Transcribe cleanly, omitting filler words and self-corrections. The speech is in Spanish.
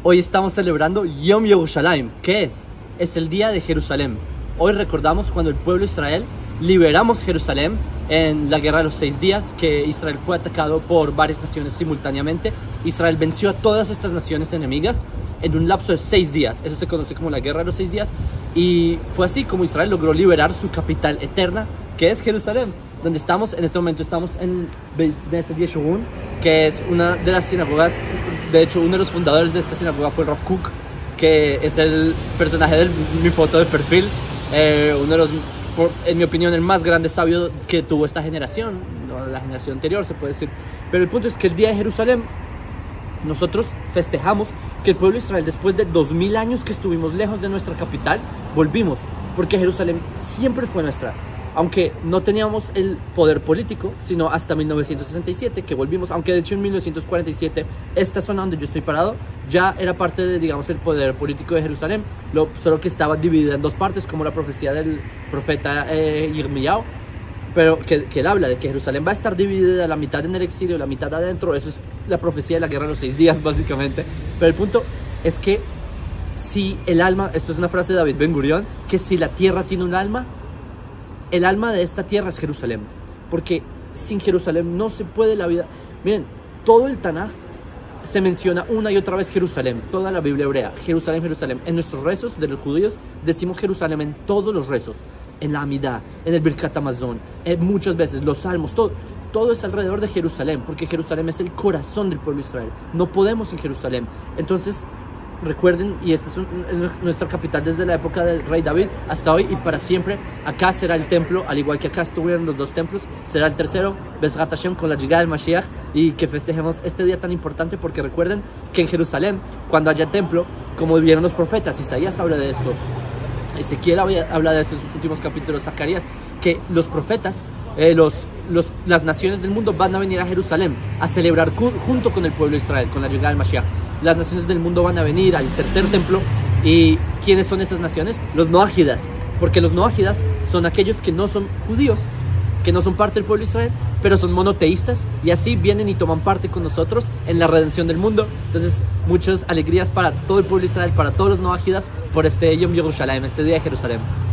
Hoy estamos celebrando Yom Yerushalayim. ¿Qué es? Es el día de Jerusalén. Hoy recordamos cuando el pueblo de Israel liberamos Jerusalén en la guerra de los 6 días, que Israel fue atacado por varias naciones simultáneamente. Israel venció a todas estas naciones enemigas en un lapso de 6 días. Eso se conoce como la guerra de los 6 días. Y fue así como Israel logró liberar su capital eterna, que es Jerusalén, donde estamos en este momento. Estamos en Knesset Yeshurun, que es una de las sinagogas. De hecho, uno de los fundadores de esta sinagoga fue Rav Kook, que es el personaje de mi foto de perfil, uno de los, en mi opinión, el más grande sabio que tuvo esta generación, no la generación anterior se puede decir. Pero el punto es que el día de Jerusalén nosotros festejamos que el pueblo de Israel, después de 2000 años que estuvimos lejos de nuestra capital, volvimos, porque Jerusalén siempre fue nuestra. Aunque no teníamos el poder político, sino hasta 1967 que volvimos, aunque de hecho en 1947 esta zona donde yo estoy parado ya era parte de, digamos, el poder político de Jerusalén, solo que estaba dividida en dos partes, como la profecía del profeta Yirmiyahu, pero que él habla de que Jerusalén va a estar dividida, la mitad en el exilio, la mitad adentro. Eso es la profecía de la guerra de los 6 días básicamente. Pero el punto es que si el alma, esto es una frase de David Ben Gurión, que si la tierra tiene un alma, el alma de esta tierra es Jerusalén, porque sin Jerusalén no se puede la vida. Miren, todo el Tanaj se menciona una y otra vez Jerusalén, toda la Biblia hebrea, Jerusalén, Jerusalén. En nuestros rezos de los judíos decimos Jerusalén en todos los rezos, en la Amidá, en el Birkat Hamazon, muchas veces los salmos, todo es alrededor de Jerusalén, porque Jerusalén es el corazón del pueblo de Israel. No podemos sin Jerusalén. Entonces, recuerden, y esta es nuestra capital desde la época del rey David hasta hoy y para siempre. Acá será el templo, al igual que acá estuvieron los 2 templos, será el tercero, Bezrat Hashem, con la llegada del Mashiach, y que festejemos este día tan importante, porque recuerden que en Jerusalén, cuando haya templo, como vieron los profetas, Isaías habla de esto, Ezequiel habla de esto en sus últimos capítulos, Zacarías, que los profetas, las naciones del mundo van a venir a Jerusalén a celebrar junto con el pueblo de Israel, con la llegada del Mashiach. Las naciones del mundo van a venir al tercer templo. ¿Y quiénes son esas naciones? Los noágidas, porque los noágidas son aquellos que no son judíos, que no son parte del pueblo de Israel, pero son monoteístas, y así vienen y toman parte con nosotros en la redención del mundo. Entonces, muchas alegrías para todo el pueblo de Israel, para todos los noágidas, por este Yom Yerushalayim, este día de Jerusalén.